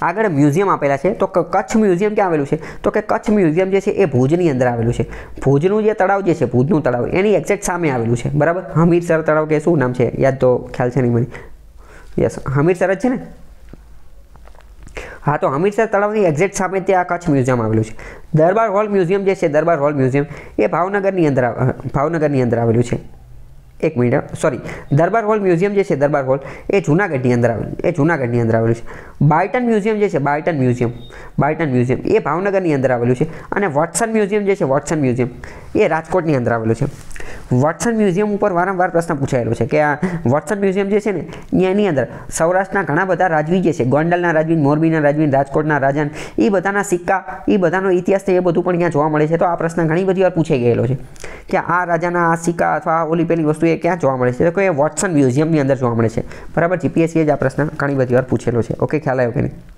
આગળ મ્યુઝિયમ આપેલા છે તો કચ્છ મ્યુઝિયમ ક્યાં આવેલું છે તો કે કચ્છ મ્યુઝિયમ જે છે એ ભુજની અંદર આવેલું છે. ભુજનું જે તળાવ જે છે ભુજનું તળાવ એની એક્ઝેક્ટ સામે આવેલું છે બરાબર. હમીરસર તળાવ કે શું નામ છે યાદ તો ખ્યાલ છે નહીં મને. યસ હમીરસર જ છે ને. હા તો હમીરસર તળાવની એક્ઝેક્ટ સામે ત્યાં કચ્છ મ્યુઝિયમ આવેલું છે. દરબાર હોલ મ્યુઝિયમ જે છે દરબાર હોલ મ્યુઝિયમ એ ભાવનગરની અંદર આવેલું છે. એક minute sorry Darbar hall museum જે છે દરબાર હોલ એ જૂનાગઢની અંદર આવેલું છે. બાર્ટન મ્યુઝિયમ જે છે બાર્ટન મ્યુઝિયમ એ ભાવનગરની અંદર આવેલું છે. અને વોટસન મ્યુઝિયમ જે છે વોટસન મ્યુઝિયમ એ રાજકોટની અંદર આવેલું છે. વોટસન મ્યુઝિયમ ઉપર વારંવાર પ્રશ્ન પૂછાયેલો છે કે આ વોટસન મ્યુઝિયમ જે છે ને એની અંદર સૌરાષ્ટ્રના ઘણા બધા રાજવી જે છે ગોંડલના રાજવી, મોરબીના રાજવી, રાજકોટના રાજા એ બધાના સિક્કા એ બધાનો ઇતિહાસ છે એ બધું પણ ત્યાં જોવા મળે છે. તો આ પ્રશ્ન ઘણી બધી વાર પૂછાઈ ગયેલો છે કે આ રાજાના આ સિક્કા અથવા ઓલી પેલી વસ્તુ એ ક્યાં જોવા મળે છે તો કે વોટસન મ્યુઝિયમની અંદર જોવા મળે છે બરાબર. જીપીએસસીએ જ આ પ્રશ્ન ઘણી બધી વાર પૂછેલો છે. ઓકે ખ્યાલ આવ્યો કે નહીં.